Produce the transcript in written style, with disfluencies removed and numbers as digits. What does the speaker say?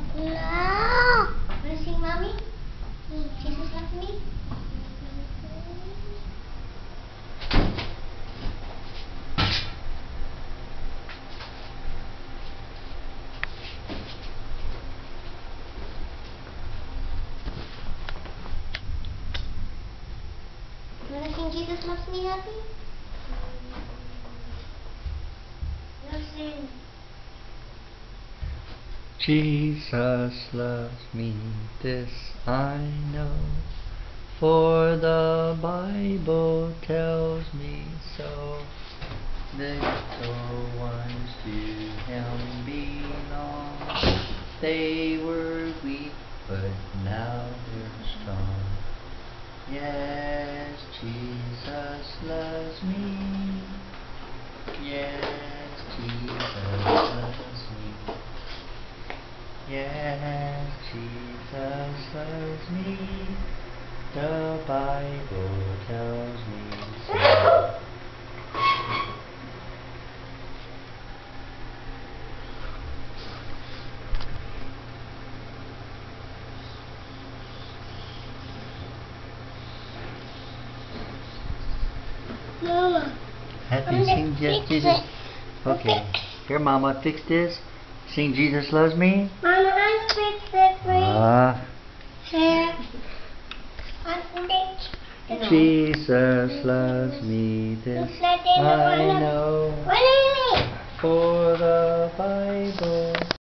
No. Wanna sing, Mommy? Jesus loves me. You wanna sing Jesus loves me, Happy? Let's sing. Jesus loves me, this I know, for the Bible tells me so. Little ones to Him belong. They were weak, but now they're strong. Yes, Jesus loves me. Yes, Jesus loves me. Yes, Jesus loves me. The Bible tells me so. Mama. Happy sing Jesus. Okay. Here, Mama, fix this. Sing Jesus loves me. Mama, unfix it, please. Here. Unfix it. Jesus loves me, this I know, What do you mean? for the Bible